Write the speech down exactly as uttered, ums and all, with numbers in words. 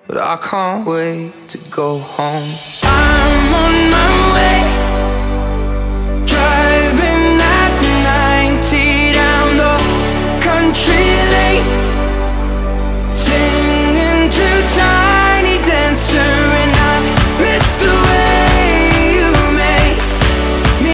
but I can't wait to go home. I'm on my